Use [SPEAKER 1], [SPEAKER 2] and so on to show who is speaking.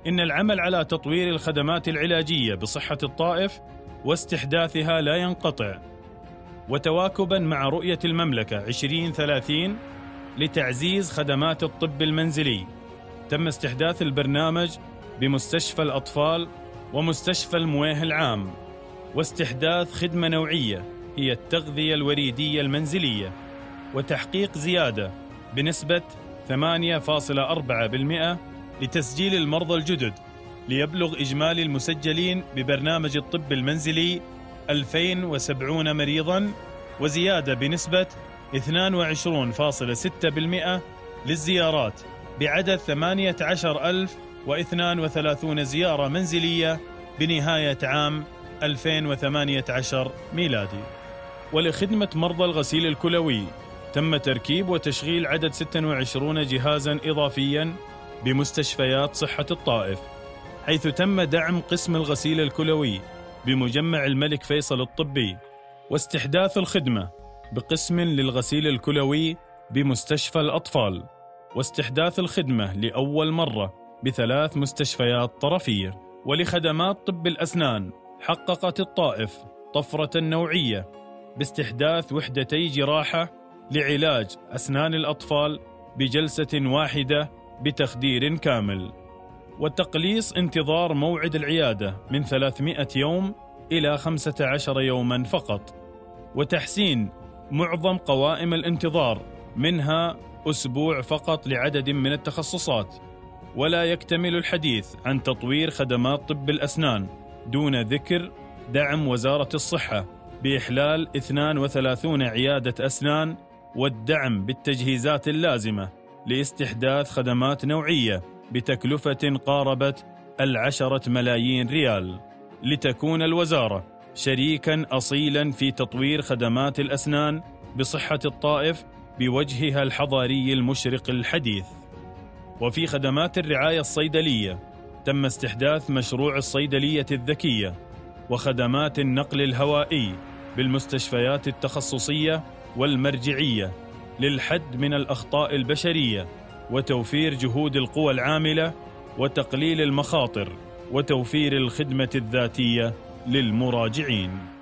[SPEAKER 1] إن العمل على تطوير الخدمات العلاجية بصحة الطائف واستحداثها لا ينقطع، وتواكباً مع رؤية المملكة 2030 لتعزيز خدمات الطب المنزلي، تم استحداث البرنامج بمستشفى الأطفال ومستشفى المويه العام، واستحداث خدمة نوعية هي التغذية الوريدية المنزلية، وتحقيق زيادة بنسبة 8.4% لتسجيل المرضى الجدد، ليبلغ إجمالي المسجلين ببرنامج الطب المنزلي 2070 مريضاً، وزيادة بنسبة 22.6% للزيارات بعدد 18,032 زيارة منزلية بنهاية عام 2018 ميلادي. ولخدمة مرضى الغسيل الكلوي تم تركيب وتشغيل عدد 26 جهازاً إضافياً بمستشفيات صحة الطائف، حيث تم دعم قسم الغسيل الكلوي بمجمع الملك فيصل الطبي، واستحداث الخدمة بقسم للغسيل الكلوي بمستشفى الأطفال، واستحداث الخدمة لأول مرة ب3 مستشفيات طرفية. ولخدمات طب الأسنان حققت الطائف طفرة نوعية باستحداث وحدتي جراحة لعلاج أسنان الأطفال بجلسة واحدة بتخدير كامل، وتقليص انتظار موعد العيادة من 300 يوم إلى 15 يوما فقط، وتحسين معظم قوائم الانتظار منها أسبوع فقط لعدد من التخصصات. ولا يكتمل الحديث عن تطوير خدمات طب الأسنان دون ذكر دعم وزارة الصحة بإحلال 32 عيادة أسنان، والدعم بالتجهيزات اللازمة لاستحداث خدمات نوعية بتكلفة قاربت 10 ملايين ريال، لتكون الوزارة شريكاً أصيلاً في تطوير خدمات الأسنان بصحة الطائف بوجهها الحضاري المشرق الحديث. وفي خدمات الرعاية الصيدلية تم استحداث مشروع الصيدلية الذكية وخدمات النقل الهوائي بالمستشفيات التخصصية والمرجعية للحد من الأخطاء البشرية وتوفير جهود القوى العاملة وتقليل المخاطر وتوفير الخدمة الذاتية للمراجعين.